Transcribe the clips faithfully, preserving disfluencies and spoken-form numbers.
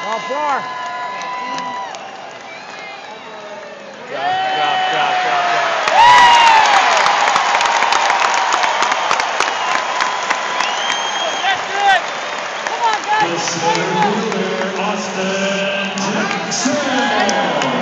All far. Drop, drop, drop, drop, drop. That's good. Come on, guys. The center fielder, Austin Jackson.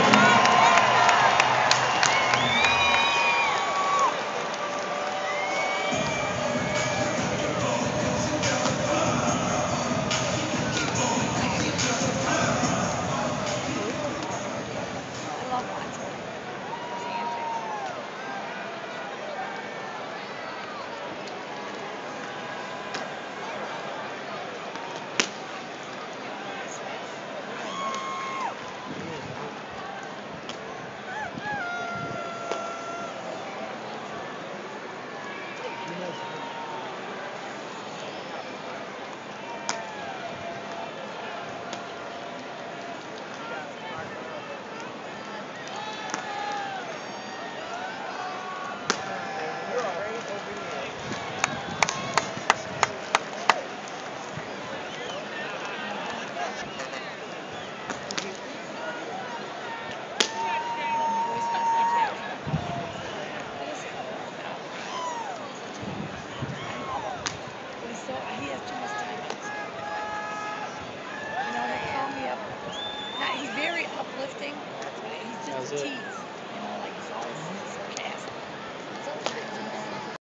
He's very uplifting, but he's just a tease.